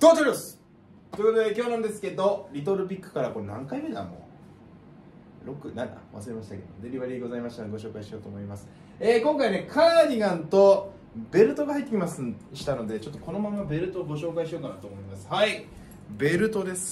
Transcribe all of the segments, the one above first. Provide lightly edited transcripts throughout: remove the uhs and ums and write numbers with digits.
到着です。ということで今日なんですけど、リトルピックからこれ何回目だもう6、7忘れましたけど、デリバリーございましたのでご紹介しようと思います。今回ね、カーディガンとベルトが入ってきますしたので、ちょっとこのままベルトをご紹介しようかなと思います。はい、ベルトです。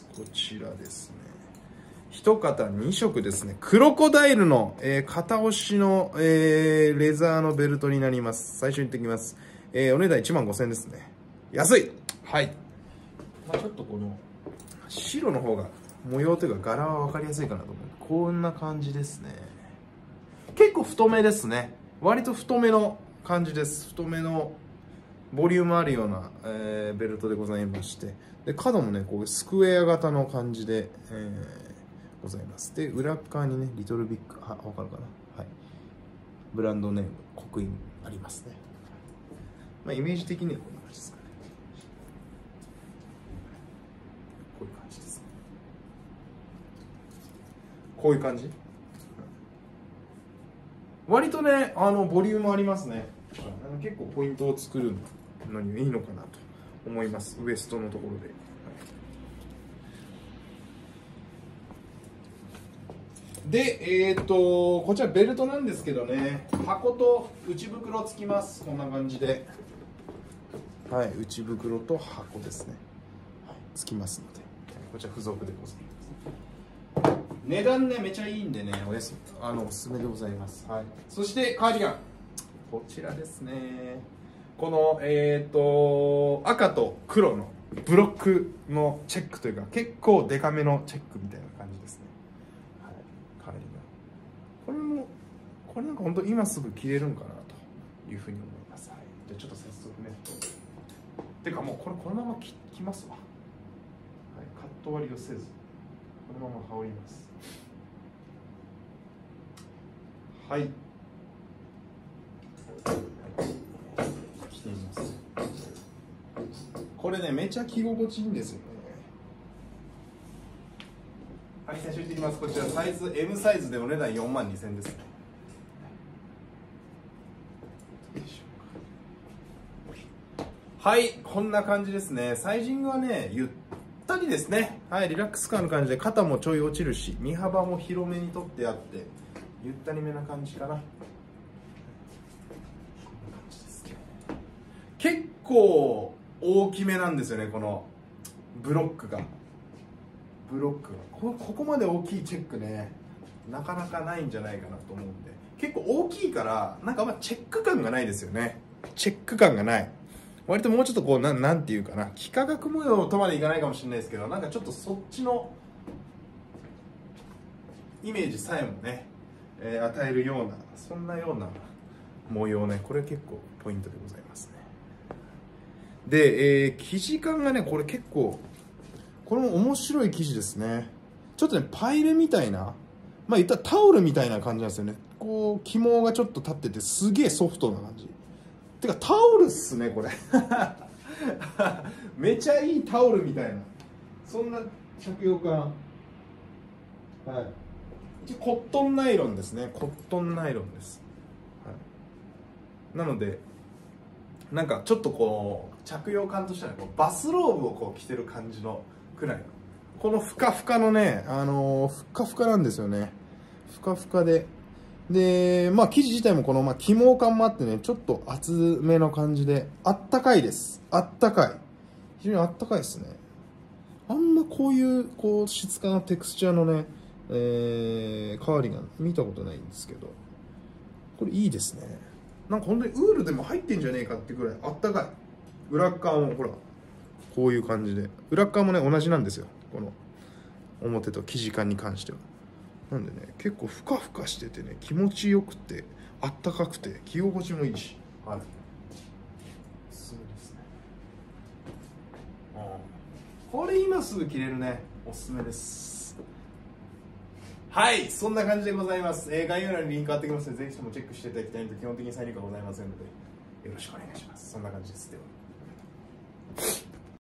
こちらですね、一型2色ですね。クロコダイルの、片押しの、レザーのベルトになります。最初に言っておきます。お値段15,000円ですね。安い。はい。まあ、ちょっとこの白の方が模様というか柄は分かりやすいかなと思う。こんな感じですね。結構太めですね。割と太めの感じです。太めのボリュームあるような、ベルトでございまして、で角もねこうスクエア型の感じで、ございます。で裏側にねリトルビッグ、あ、分かるかな、はい、ブランドネーム刻印ありますね。まあ、イメージ的にはこんな感じですかね。こういう感じですね。こういう感じ。割とね、ボリュームありますね。結構ポイントを作るのにいいのかなと思います。ウエストのところで。で、こちらベルトなんですけどね、箱と内袋つきます。こんな感じで。はい、内袋と箱ですね。はい、つきますので、こちら付属でございます。値段ね、めちゃいいんでね、おすすめでございます。はい。そしてカーディガン。こちらですね。この、赤と黒のブロックのチェックというか、結構デカめのチェックみたいな感じですね。はい。カーディガン。これなんか本当今すぐ着れるんかなというふうに思います。はい。じゃあちょっと早速ね。てかもうこのまま着ますわ。はい。カット割りをせず、このまま羽織ります。はい。着てみます。これね、めちゃ着心地いいんですよね。はい、最初言ってきます。こちらサイズ M サイズでお値段42,000円ですね。はい、こんな感じですね。サイジングはね、ゆったりですね。はい、リラックス感の感じで肩もちょい落ちるし、身幅も広めにとってあって、ゆったりめな感じかな。結構大きめなんですよね、このブロックが。ここまで大きいチェックね、なかなかないんじゃないかなと思うんで、結構大きいからなんかチェック感がないですよね。チェック感がない。割ともうちょっとこうなんていうかな、幾何学模様とまでいかないかもしれないですけど、なんかちょっとそっちのイメージさえもね、与えるような、そんなような模様ね。これ結構ポイントでございますね。で、生地感がね、これ結構これも面白い生地ですね。ちょっとねパイレみたいな、まあ言ったらタオルみたいな感じなんですよね。こう起毛がちょっと立っててすげえソフトな感じ。てかタオルっすねこれ。めちゃいいタオルみたいな、そんな着用感。はい、コットンナイロンですね。コットンナイロンです。はい、なのでなんかちょっとこう着用感としてはこうバスローブをこう着てる感じのくらいの、このふかふかのね、ふかふかなんですよね。ふかふかで、まあ生地自体もこの起毛感もあってね、ちょっと厚めの感じであったかいです。あったかい、非常にあったかいですね。あんまこういう質感のテクスチャーのね、カーディガン見たことないんですけど、これいいですね。なんか本当にウールでも入ってんじゃねえかってぐらいあったかい。裏側もほらこういう感じで、裏側もね同じなんですよ、この表と生地感に関しては。なんでね、結構ふかふかしててね、気持ちよくてあったかくて着心地もいいし、はい、おすすめですね。これ今すぐ着れるね、おすすめです。はい、そんな感じでございます。概要欄にリンク貼っておきますので、ぜひともチェックしていただきたいので、基本的に再入荷ございませんのでよろしくお願いします。そんな感じです。では。